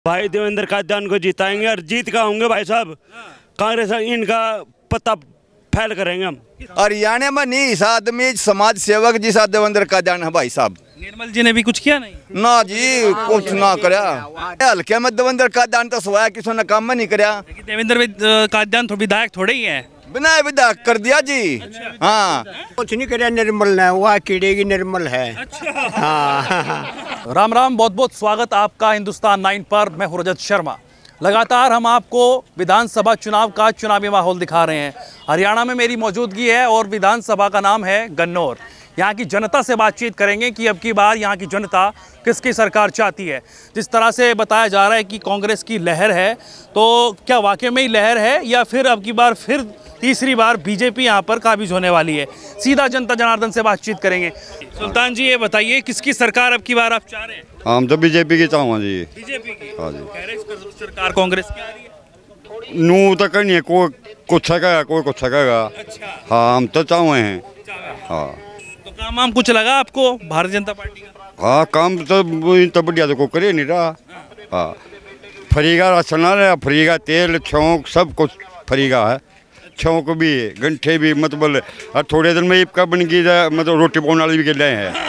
भाई देवेंद्र कादियान को जिताएंगे और जीत का होंगे भाई साहब। कांग्रेस इनका पत्ता फैल करेंगे हम। हरियाणा में नहीं इस आदमी समाज सेवक जिसा देवेंद्र कादियान है भाई साहब। निर्मल जी ने भी कुछ किया नहीं ना जी, कुछ ना करया। हल्के में देवेंद्र कादियान तो सोया किसी ने काम में नहीं करया। देवेंद्र कादियान तो विधायक थोड़े ही है, बिना विधायक कर दिया जी। हाँ कुछ नहीं करया निर्मल ने, वह कीड़े की निर्मल है। हाँ। राम राम, बहुत बहुत स्वागत आपका हिंदुस्तान 9 पर। मैं हूं रजत शर्मा। लगातार हम आपको विधानसभा चुनाव का चुनावी माहौल दिखा रहे हैं। हरियाणा में मेरी मौजूदगी है और विधानसभा का नाम है गन्नौर। यहाँ की जनता से बातचीत करेंगे कि अब की बार यहाँ की जनता किसकी सरकार चाहती है। जिस तरह से बताया जा रहा है कि कांग्रेस की लहर है, तो क्या वाकई में ही लहर है या फिर अब की बार फिर तीसरी बार बीजेपी यहाँ पर काबिज होने वाली है। सीधा जनता जनार्दन से बातचीत करेंगे। सुल्तान जी, ये बताइए किसकी सरकार अब की बार आप चाह रहे हैं? हम तो बीजेपी की चाहूँगा जी। बीजेपी की? हाँ जी। कह रहे हैं सरकार कांग्रेस की आ रही है। नू तो करनी है, कोई कुछ सकेगा कोई कुछ सकेगा। अच्छा। हाँ हम तो चाहे हैं। हाँ तो काम वाम कुछ लगा आपको भारतीय जनता पार्टी का? हाँ काम तो बढ़िया तो कोई करे नहीं रहा। हाँ फ्री का राशन आ रहा, फ्री का तेल छौंक सब कुछ फ्री का है। छौंक भी गंठे भी, मतलब और थोड़े दिन में ईपका बन गई, मतलब रोटी पकाने वाली भी कर रहे हैं।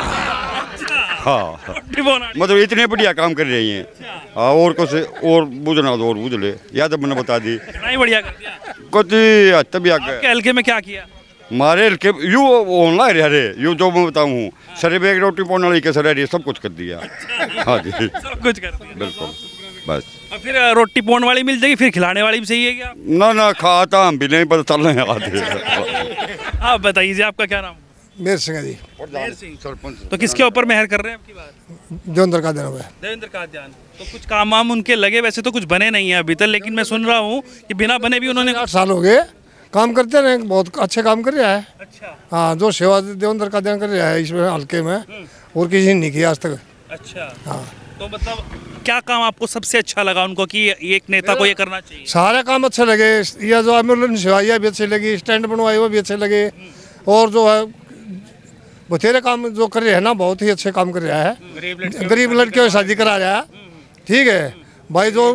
हाँ मतलब इतने बढ़िया काम कर रही हैं। हाँ और कुछ और बुझना तो और बुझ ले, याद है मैंने बता दी। नहीं बढ़िया कर दिया कुछ तभी आगे आपके हल्के में क्या किया? हमारे हल्के यू ऑनलाइन अरे यू जो मैं बताऊँ सर एक रोटी पकाने वाली कैसे रह सब कुछ कर दिया। हाँ जी सब कुछ कर दिया बिल्कुल बस। और फिर रोटी पोन वाली मिल जाएगी, फिर खिलाने वाली भी चाहिए क्या? ना खाता हम भी नहीं, पता चल रहे आते। आप बताइए जी, आपका क्या नाम? मेर सिंह जी। मेर सिंह। तो किसके ऊपर मेहर कर रहे हैं आपकी बात? देवेंद्र कादियान हुआ। देवेंद्र कादियान। तो कुछ काम वाम उनके लगे, वैसे तो कुछ बने नहीं है अभी तक, लेकिन मैं सुन रहा हूँ कि बिना बने भी उन्होंने 8 साल हो गए काम करते रहे, बहुत अच्छे काम कर रहा है। अच्छा। हाँ जो सेवा देवेंद्र कादियान कर रहा है इसमें हल्के में और किसी ने नहीं किया आज तक। अच्छा। हाँ तो मतलब क्या काम आपको सबसे अच्छा लगा उनको कि एक नेता को ये करना चाहिए? सारे काम अच्छे लगे। यह जो एम्बुलेंस सेवाइयाँ भी अच्छी लगी, स्टैंड बनवाए वो भी अच्छे लगे, और जो है बथेरे काम जो कर रहे हैं ना, बहुत ही अच्छे काम कर रहा है। गरीब लड़कियों की शादी करा रहा है। ठीक है भाई, जो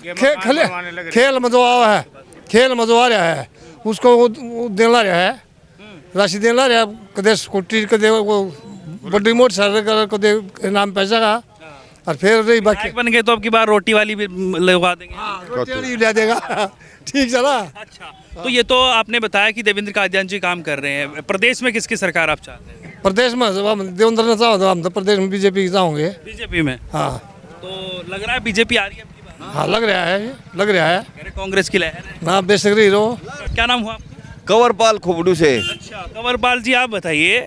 खेल में जो आ है, खेल में जो आ रहा है उसको वो देना रहा है, राशि देना रहा है। कदे स्कूटी कदे वो बड़ी मोटरसाइकिल को दे नाम पैसा का, और फिर रही बाकी बन गए तो अब की बार रोटी वाली भी लगवा देंगे। रोटी वाली ले देगा। ठीक चला। अच्छा, तो ये तो आपने बताया कि देवेंद्र कादियान जी काम कर रहे हैं। प्रदेश में किसकी सरकार आप चाहते हैं? प्रदेश में देवेंद्र ने चाहो तो हम तो प्रदेश में बीजेपी की चाहोगे। बीजेपी में? हाँ। तो लग रहा है बीजेपी आ रही है अब की बार? हाँ लग रहा है, लग रहा है। कांग्रेस की लहर है ना, बेशक रही रहो। क्या नाम हुआ आपका? कंवरपाल खोपड़ू से। अच्छा कंवरपाल जी, आप बताइए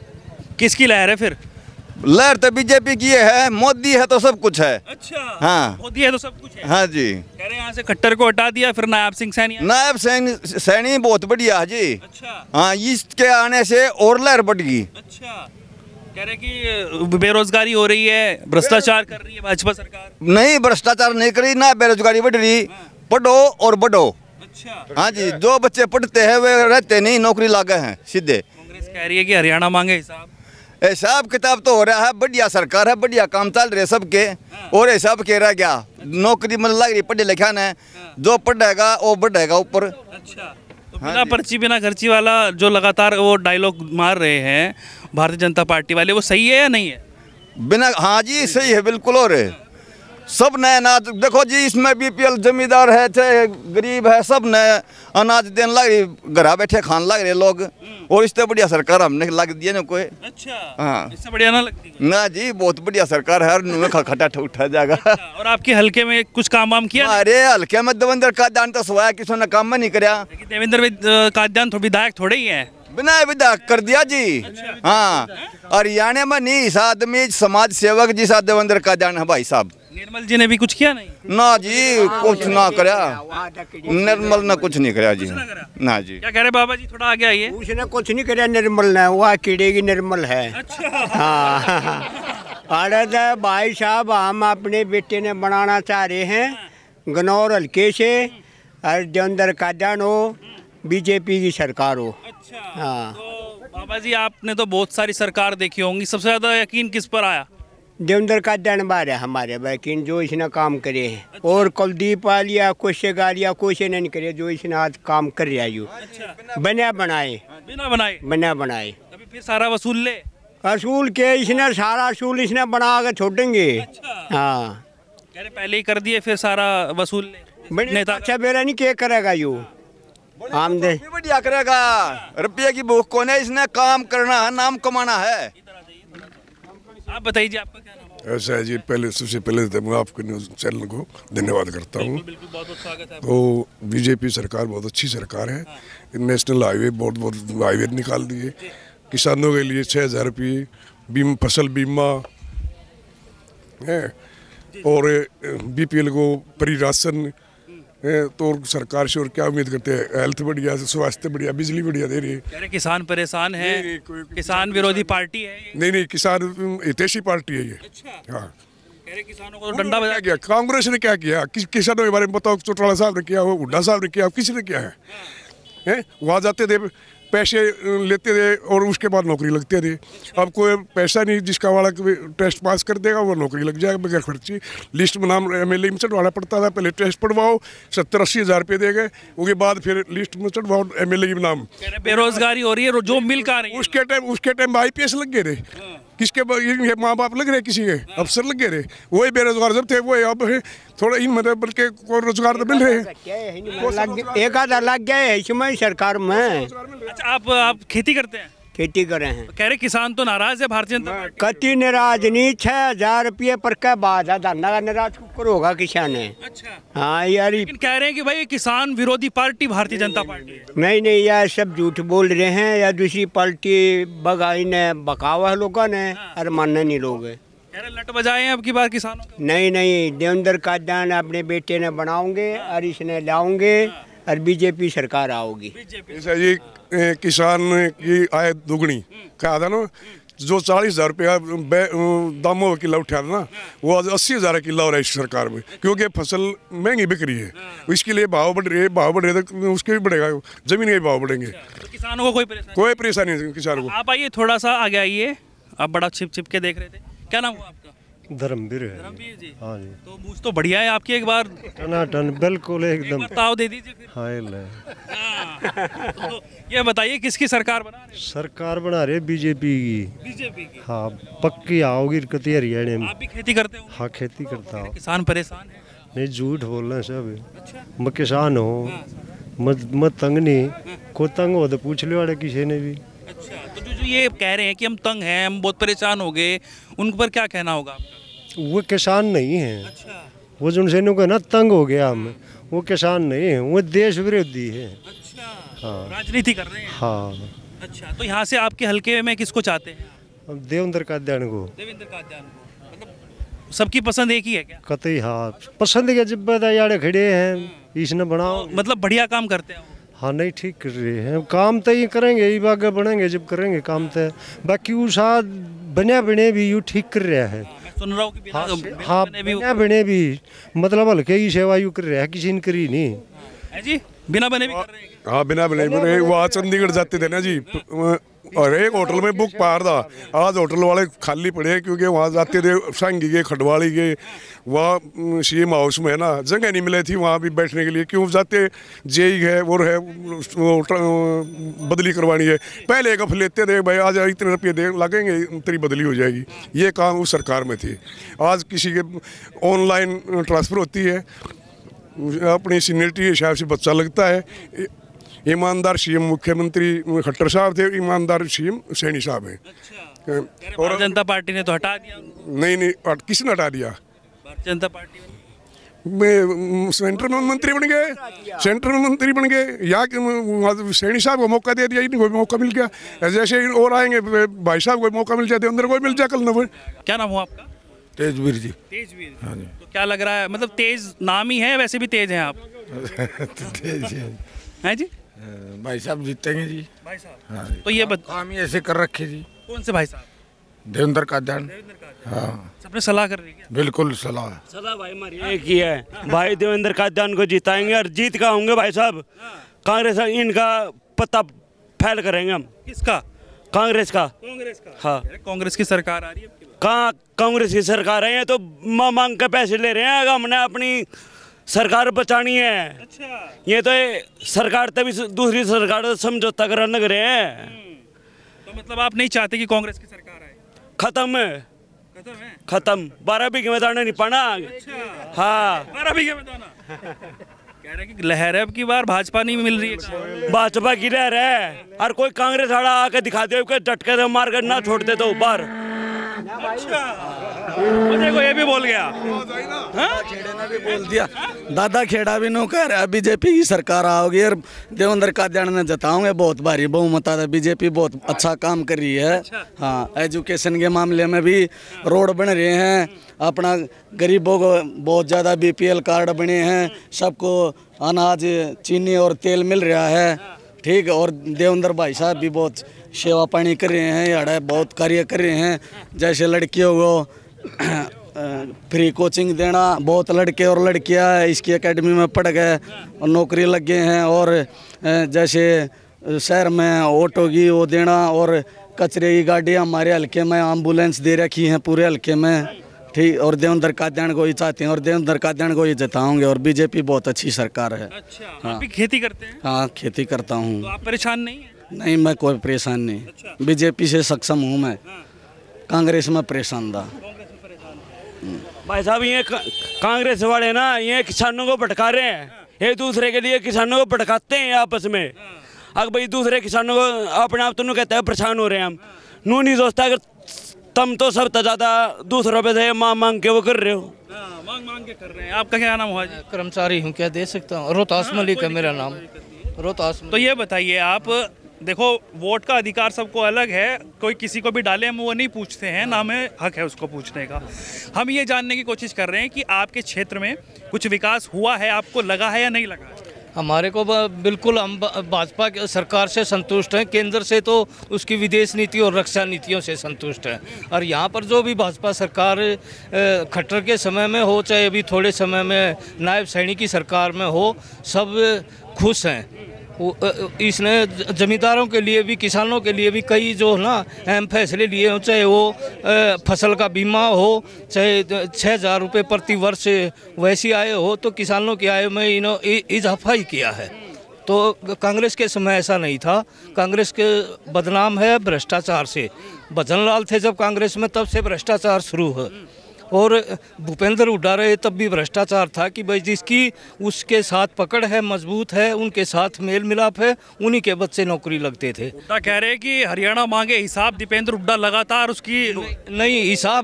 किसकी लहर है फिर? लहर तो बीजेपी की है, मोदी है तो सब कुछ है। अच्छा। हाँ मोदी है तो सब कुछ है। हाँ जी। कह रहे हैं यहाँ से खट्टर को हटा दिया, फिर नायब सिंह सैनी। नायब सैनी बहुत बढ़िया है जी। अच्छा। हाँ इसके आने से और लहर बढ़ गई। अच्छा, कह रहे कि बेरोजगारी हो रही है, भ्रष्टाचार कर रही है भाजपा सरकार। नहीं भ्रष्टाचार नहीं करी ना, बेरोजगारी बढ़ रही। पढ़ो और बढ़ो। अच्छा। हाँ जी, जो बच्चे पढ़ते हैं वे रहते नहीं, नौकरी लागे हैं सीधे। कांग्रेस कह रही है कि हरियाणा मांगे हिसाब। हिसाब किताब तो हो रहा है, बढ़िया सरकार है, बढ़िया काम चल रहे सबके। और हिसाब कह रहा क्या, नौकरी मतलब लग रही पढ़े लिखा ने, जो पढ़ेगा वो बढ़ेगा ऊपर। अच्छा, तो बिना पर्ची बिना खर्ची वाला जो लगातार वो डायलॉग मार रहे हैं भारतीय जनता पार्टी वाले, वो सही है या नहीं है? बिना, हाँ जी सही है बिल्कुल। और सब नए अनाज देखो जी, इसमें बीपीएल जमींदार है चाहे गरीब है, सब नए अनाज देने लग रही, घर बैठे खाने लग रहे लोग। और इससे बढ़िया सरकार हमने लग दिया ना कोई। अच्छा। हाँ इससे बढ़िया ना लगती ना जी, बहुत बढ़िया सरकार है, हर खटा उठा जाएगा। और आपके हल्के में कुछ काम वाम किया? अरे हल्के में देवेंद्र कादियान तो सोया किसी ने काम में नहीं करया। देवेंद्र कादियान तो विधायक थोड़े ही है, बिना विधायक कर दिया जी। हाँ हरियाणा में नहीं इस आदमी समाज सेवक जिसा देवेंद्र कादियान है भाई साहब। निर्मल जी ने भी कुछ किया नहीं? ना जी, कुछ ना करया। निर्मल ने कुछ नहीं करया जी। ना जी। क्या कह रहे बाबा जी, थोड़ा आगे आइए। उसने कुछ नहीं करया निर्मल ने, वह कीड़े की निर्मल है। अच्छा। हाँ। अरे भाई साहब, हम अपने बेटे ने बनाना चाह रहे हैं गन्नौर हल्के से, और देवेंद्र कादियान हो, बीजेपी की सरकार हो। अच्छा। हाँ। तो बाबा जी आपने तो बहुत सारी सरकार देखी होंगी, सबसे ज्यादा यकीन किस पर आया? देवेंद्र का जनबार है हमारे बाकी जो इसने काम करे हैं। और कुलदीप वालिया कुछ गालिया कुछ नहीं करे जो इसने आज काम कर रहा यू। बिना बनाए अभी फिर सारा वसूल ले असूल के इसने सारा असूल इसने बना के छोड़ेंगे। हाँ कह रहे पहले ही कर दिए फिर सारा वसूल ले नेता अच्छा मेरा नहीं क्या करेगा यू आमदे बढ़िया करेगा। रुपये की भूख कौन है, इसने काम करना है, नाम कमाना है। आप बताइए जी आपका क्या नाम है? ऐसा है जी, पहले सबसे पहले तो मैं आपके न्यूज़ चैनल को धन्यवाद करता हूँ। बिल्कुल बहुत बहुत स्वागत है। तो बीजेपी सरकार बहुत अच्छी सरकार है। नेशनल हाईवे बहुत हाईवे निकाल दिए, किसानों के लिए 6,000 रुपये फसल बीमा है, और बीपीएल को फ्री राशन है। तो सरकार से और क्या उम्मीद करते हैं, हेल्थ बढ़िया, स्वास्थ्य बढ़िया, बिजली बढ़िया दे रही है। कह रहे किसान परेशान है, किसान विरोधी पार्टी है ये। नहीं किसान हितैषी पार्टी है ये। अच्छा। हाँ कह रहे किसानों को डंडा बजा क्या कांग्रेस ने क्या किया, किसानों के बारे में बताओ। चौटाला साहब ने किया हो, हुड्डा साहब ने किया, किसी ने किया है? वहाँ जाते थे, पैसे लेते थे और उसके बाद नौकरी लगते थे। अब कोई पैसा नहीं, जिसका वाला टेस्ट पास कर देगा वो नौकरी लग जाएगा बगैर खर्ची। लिस्ट में नाम एमएलए में चढ़वाना पड़ता था, पहले टेस्ट पढ़वाओ 70-80 हज़ार रुपये दे गए, उसके बाद फिर लिस्ट में चढ़वाओ एमएलए के नाम। बेरोजगारी हो रही है, जो मिल का रही है। उसके टाइम IPS लग गए थे, किसके माँ बाप लग रहे, किसी के अफसर लग गए थे, वही बेरोजगार जब थे वो अब थोड़ा इन मतलब बल्कि कोई रोजगार तो मिल रहे हैं। एक आधा लग गया है इसमें सरकार में। अच्छा आप खेती करते हैं? खेती कर रहे हैं। कह रहे किसान तो नाराज है भारतीय जनता पार्टी। कति नाराज नहीं, 6,000 रुपये पर क्या बात है, धरना का नाराज होगा किसान है। अच्छा। हाँ यार, लेकिन कह रहे हैं कि भाई किसान विरोधी पार्टी भारतीय जनता पार्टी है। नहीं यार, सब झूठ बोल रहे हैं। या दूसरी पार्टी बकावा है लोगों ने, और मानने नहीं लोग। कह रहे लट बजाए हैं अब की बार किसानों को। नहीं देवेंद्र का दान अपने बेटे ने बनाओगे और इसने लाओगे और बीजेपी सरकार आओगी। ऐसा ये किसान की आय दुगनी कहा था ना, जो 40,000 रुपया दामों किला उठा था ना, वो आज 80,000 किला हो रहा है इस सरकार में, क्योंकि फसल महंगी बिक रही है। इसके लिए भाव बढ़ रहे तो उसके भी बढ़ेगा, जमीन के भी भाव बढ़ेंगे। तो किसानों को कोई परेशानी नहीं किसानों को। आप आइए थोड़ा सा आगे आइए, आप बड़ा छिप के देख रहे थे। क्या नाम हुआ आपका? धर्मवीर है। धर्मवीर जी। हाँ जी। तो मूछ तो बढ़िया है आपकी, एक बार टनाटन बिल्कुल एकदम। ताव दे दीजिए फिर। हाँ तो ये बताइए किसकी सरकार बना रहे? सरकार बना रहे बीजेपी की। हाँ पक्की आओगी कती हरियाणा में। आप भी खेती करते हो? हाँ खेती करता हूँ। किसान परेशान है? नहीं झूठ बोल रहे हैं सब। अच्छा। मैं किसान हूँ, मत तंग नहीं, को तंग हो तो पूछ लो अरे किसी ने भी। अच्छा। तो जो ये कह रहे हैं कि हम तंग हैं, हम बहुत परेशान हो गए, उन पर क्या कहना होगा आपका? वो किसान नहीं है। अच्छा। वो जिनसे को ना तंग हो गया हम, वो किसान नहीं है, वो देश विरोधी है। अच्छा। हाँ। राजनीति कर रहे हैं। हाँ। अच्छा, तो यहाँ से आपके हल्के में किसको चाहते हैं? अब देवेंद्र का ध्यान को। देवेंद्र का ध्यान को। मतलब सबकी पसंद एक ही है क्या? कतई हाँ पसंद के जब यार खड़े हैं इसने बनाओ, मतलब बढ़िया काम करते हैं वो। हाँ नहीं ठीक कर रहे हैं काम, तो ये करेंगे ये आगे बढ़ेंगे जब करेंगे काम तो। बाकी वो साथ बने भी यू ठीक कर रहा है। मैं सुन रहा हूँ कि हाँ बने भी मतलब हल्के ही सेवा यू कर रहा है, किसी ने करी नहीं है जी। बिना बने भी कर रहे हैं। हाँ बिना बने वहाँ चंडीगढ़ जाते थे ना जी, और एक होटल में बुक पार था, आज होटल वाले खाली पड़े क्योंकि वहाँ जाते थे सांगी के खडवाली के, वहाँ CM हाउस में है ना जगह नहीं मिली थी वहाँ भी बैठने के लिए, क्यों जाते जेई है वो है बदली करवानी है, पहले गफ लेते थे भाई आज इतने रुपये दे लगेंगे तेरी बदली हो जाएगी। ये काम उस सरकार में थी। आज किसी के ऑनलाइन ट्रांसफ़र होती है, अपनी सीनियरिटी के हिसाब से बच्चा लगता है। ईमानदार CM मुख्यमंत्री खट्टर साहब थे, ईमानदार CM सैनी साहब हैं। अच्छा। और जनता पार्टी ने तो हटा दिया। नहीं किसने हटा दिया? भारतीय जनता पार्टी में सेंटर में मंत्री बन गए, यहाँ सैनी साहब को मौका दे दिया, इनको मौका मिल गया। जैसे और आएंगे भाई साहब को मौका मिल जाए, अंदर कोई मिल जाए कल न। क्या नाम हुआ आपका? तेजवीर जी। तेजवीर। हाँ जी। तो क्या लग रहा है, मतलब तेज नाम ही है, वैसे भी तेज हैं आप? तेज हैं जी। भाई साहब जीतेंगे जी। भाई साहब। हाँ। तो ये काम ही ऐसे कर रखे जी। कौन से भाई साहब? देवेंद्र का ध्यान। हाँ सबने सलाह कर रही है? बिल्कुल सलाह भाई हमारी एक ही है भाई, देवेंद्र का ध्यान को जिताएंगे और जीत का होंगे भाई साहब। कांग्रेस इनका पत्ता फैल करेंगे हम। किसका? कांग्रेस का। कांग्रेस का। हाँ कांग्रेस की सरकार आ रही है। कहाँ कांग्रेस की सरकार है, ये तो मांग के पैसे ले रहे हैं। हमने अपनी सरकार बचानी है। अच्छा। ये तो सरकार तभी दूसरी सरकार से समझौता कराने लग रहे हैं। तो मतलब आप नहीं चाहते कि कांग्रेस की सरकार आए? खत्म है, खत्म है, खत्म। 12 बीघे में दाना नहीं पाना। हाँ, 12 बीघे में दाना। कह रहे हैं कि लहर है अब की बार भाजपा नहीं मिल रही है। भाजपा की लहर है, और कोई कांग्रेस वाला आके दिखा दे, झटके से मार कर ना छोड़ते तो बाहर। देखो ये भी बोल गया। खेड़े ने भी बोल दिया, दादा खेड़ा भी नो कह रहा है बीजेपी की सरकार आओगी और देवेंद्र कादियान ने जताओगे बहुत भारी बहुमत आता। बीजेपी बहुत अच्छा काम कर रही है। हाँ, एजुकेशन के मामले में भी रोड बन रहे हैं, अपना गरीबों को बहुत ज़्यादा बीपीएल कार्ड बने हैं, सबको अनाज चीनी और तेल मिल रहा है। ठीक, और देवेंद्र भाई साहब भी बहुत सेवा पानी कर रहे हैं, यार बहुत कार्य कर रहे हैं। जैसे लड़कियों को फ्री कोचिंग देना, बहुत लड़के और लड़कियां इसकी एकेडमी में पढ़ गए और नौकरी लग गए हैं। और जैसे शहर में ऑटो की वो देना, और कचरे की गाड़ी हमारे हल्के में एम्बुलेंस दे रखी हैं पूरे हल्के में। ठीक, और देवेंद्र कादियान को ही चाहते हैं और देवेंद्र कादियान को ही जिताओगे। और बीजेपी बहुत अच्छी सरकार है। अच्छा, हाँ। आप भी खेती करते हैं? हाँ, खेती करता हूँ। तो आप परेशान नहीं हैं? नहीं, मैं कोई परेशान नहीं। अच्छा। बीजेपी से सक्षम हूँ मैं। कांग्रेस में परेशान था। भाई साहब, ये कांग्रेस वाले ना ये किसानों को भटका रहे हैं, एक दूसरे के लिए किसानों को भटकाते हैं आपस में। अगर भाई दूसरे किसानों को अपने आप तो कहते हैं परेशान हो रहे हैं हम, नू नहीं सोचता अगर तुम तो सब ज़्यादा दूसरों पे से मांग के वो कर रहे हो। मांग के कर रहे हैं। आपका क्या नाम हुआ जी? कर्मचारी हूँ, क्या दे सकता हूँ। रोहतास मलिक है मेरा नाम, रोहतास। तो ये बताइए आप, देखो वोट का अधिकार सबको अलग है, कोई किसी को भी डाले हम वो नहीं पूछते हैं, ना हमें हक है उसको पूछने का। हम ये जानने की कोशिश कर रहे हैं कि आपके क्षेत्र में कुछ विकास हुआ है, आपको लगा है या नहीं लगा है? हमारे को बिल्कुल, हम भाजपा सरकार से संतुष्ट हैं। केंद्र से तो उसकी विदेश नीति और रक्षा नीतियों से संतुष्ट हैं। और यहाँ पर जो भी भाजपा सरकार खट्टर के समय में हो, चाहे अभी थोड़े समय में नायब सैनी की सरकार में हो, सब खुश हैं। इसने जमींदारों के लिए भी, किसानों के लिए भी कई जो ना अहम फैसले लिए हों, चाहे वो फसल का बीमा हो, चाहे 6,000 रुपये प्रति वर्ष वैसी आय हो, तो किसानों की आय में इन्होंने इजाफा ही किया है। तो कांग्रेस के समय ऐसा नहीं था। कांग्रेस के बदनाम है भ्रष्टाचार से। भजन लाल थे जब कांग्रेस में, तब से भ्रष्टाचार शुरू है। और भूपेंद्र हुड्डा रहे तब भी भ्रष्टाचार था कि भाई जिसकी उसके साथ पकड़ है, मजबूत है, उनके साथ मेल मिलाप है, उन्हीं के बच्चे नौकरी लगते थे। हुड्डा कह रहे हैं कि हरियाणा मांगे हिसाब, दीपेंद्र हुड्डा लगातार उसकी नहीं,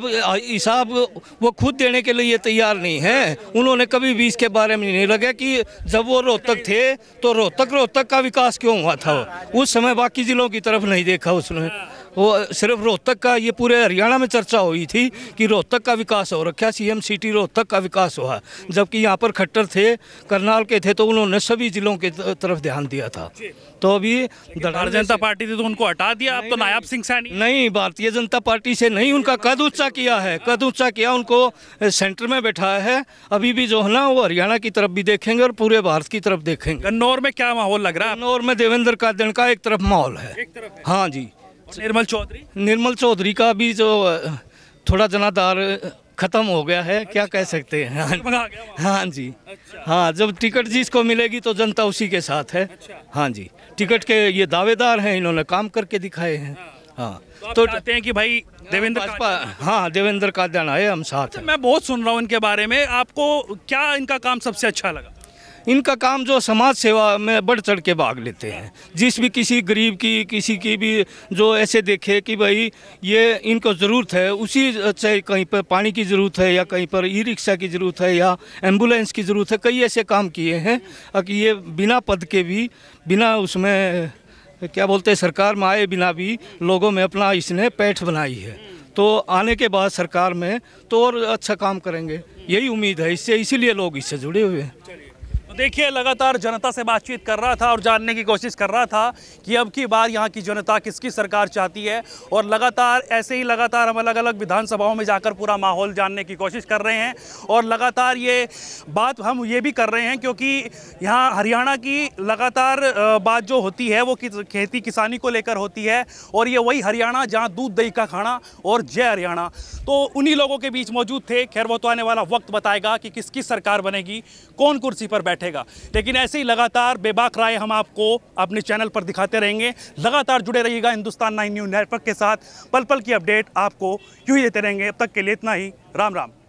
हिसाब वो खुद देने के लिए तैयार नहीं है। उन्होंने कभी भी इसके बारे में नहीं लगा कि जब वो रोहतक थे तो रोहतक का विकास क्यों हुआ था। उस समय बाकी जिलों की तरफ नहीं देखा उसने, वो सिर्फ रोहतक का, ये पूरे हरियाणा में चर्चा हुई थी कि रोहतक का विकास हो रखा, सीएम सिटी रोहतक का विकास हुआ। जबकि यहाँ पर खट्टर थे, करनाल के थे, तो उन्होंने सभी जिलों की तरफ ध्यान दिया था। तो अभी भारतीय जनता पार्टी थी तो उनको हटा दिया, अब तो नायब सिंह सैनी। नहीं, भारतीय जनता पार्टी से नहीं, उनका कद ऊंचा किया है, कद ऊंचा किया, उनको सेंटर में बैठाया है। अभी भी जो है ना वो हरियाणा की तरफ भी देखेंगे और पूरे भारत की तरफ देखेंगे। गन्नौर में क्या माहौल लग रहा है? गन्नौर में देवेंद्र कादियान का एक तरफ माहौल है। हाँ जी। निर्मल चौधरी का भी जो थोड़ा जनाधार खत्म हो गया है, क्या कह सकते हैं। हाँ जी। हाँ, जब टिकट जिसको मिलेगी तो जनता उसी के साथ है। हाँ जी, टिकट के ये दावेदार हैं, इन्होंने काम करके दिखाए हैं। हाँ, तो चाहते हैं कि भाई देवेंद्र कादियान आए, हम साथ हैं। मैं बहुत सुन रहा हूँ इनके बारे में, आपको क्या इनका काम सबसे अच्छा लगा? इनका काम जो समाज सेवा में बढ़ चढ़ के भाग लेते हैं। जिस भी किसी गरीब की, किसी की भी जो ऐसे देखे कि भाई ये इनको ज़रूरत है, उसी, चाहे कहीं पर पानी की ज़रूरत है या कहीं पर ई रिक्शा की ज़रूरत है या एम्बुलेंस की ज़रूरत है, कई ऐसे काम किए हैं कि ये बिना पद के भी, बिना उसमें क्या बोलते हैं सरकार में आए बिना भी लोगों में अपना इसने पैठ बनाई है। तो आने के बाद सरकार में तो और अच्छा काम करेंगे, यही उम्मीद है इससे, इसीलिए लोग इससे जुड़े हुए हैं। देखिए, लगातार जनता से बातचीत कर रहा था और जानने की कोशिश कर रहा था कि अब की बार यहाँ की जनता किसकी सरकार चाहती है, और लगातार ऐसे ही लगातार हम अलग अलग विधानसभाओं में जाकर पूरा माहौल जानने की कोशिश कर रहे हैं। और लगातार ये बात हम ये भी कर रहे हैं क्योंकि यहाँ हरियाणा की लगातार बात जो होती है वो खेती किसानी को लेकर होती है, और ये वही हरियाणा जहाँ दूध दही का खाना और जय हरियाणा। तो उन्हीं लोगों के बीच मौजूद थे। खैर, वो तो आने वाला वक्त बताएगा कि किसकी सरकार बनेगी, कौन कुर्सी पर बैठेगा। लेकिन ऐसे ही लगातार बेबाक राय हम आपको अपने चैनल पर दिखाते रहेंगे। लगातार जुड़े रहिएगा हिंदुस्तान 9 न्यूज़ नेटवर्क के साथ। पल पल की अपडेट आपको यूं ही देते रहेंगे। अब तक के लिए इतना ही। राम राम।